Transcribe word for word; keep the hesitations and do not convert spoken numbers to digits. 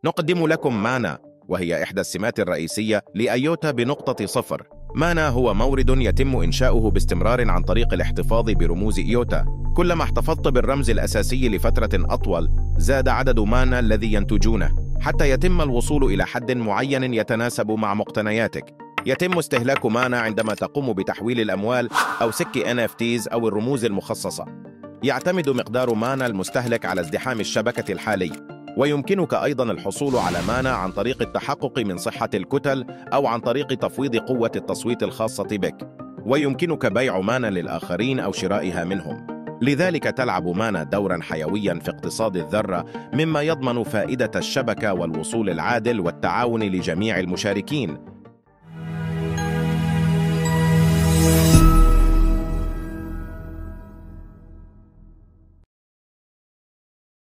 نقدم لكم مانا، وهي إحدى السمات الرئيسية لأيوتا بنقطة صفر. مانا هو مورد يتم إنشاؤه باستمرار عن طريق الاحتفاظ برموز إيوتا. كلما احتفظت بالرمز الأساسي لفترة أطول، زاد عدد مانا الذي ينتجونه حتى يتم الوصول إلى حد معين يتناسب مع مقتنياتك. يتم استهلاك مانا عندما تقوم بتحويل الأموال أو سك إن إف تيز أو الرموز المخصصة. يعتمد مقدار مانا المستهلك على ازدحام الشبكة الحالي، ويمكنك أيضاً الحصول على مانا عن طريق التحقق من صحة الكتل أو عن طريق تفويض قوة التصويت الخاصة بك، ويمكنك بيع مانا للآخرين أو شرائها منهم. لذلك تلعب مانا دوراً حيوياً في اقتصاد الذرة، مما يضمن فائدة الشبكة والوصول العادل والتعاون لجميع المشاركين.